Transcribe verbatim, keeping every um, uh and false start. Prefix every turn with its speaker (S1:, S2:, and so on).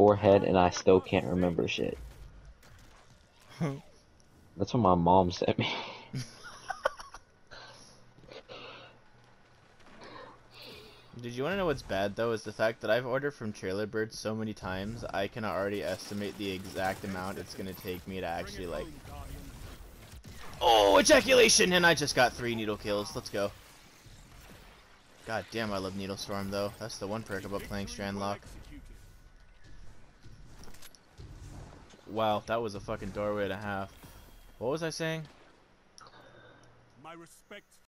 S1: forehead and I still can't remember shit. That's what my mom sent me.
S2: Did you want to know what's bad though? Is the fact that I've ordered from Trailer Bird so many times, I can already estimate the exact amount it's gonna take me to actually like. Oh, ejaculation! And I just got three needle kills. Let's go. God damn, I love Needle Storm though. That's the one perk about playing Strand Lock. Wow, that was a fucking doorway and a half. What was I saying?
S3: My respect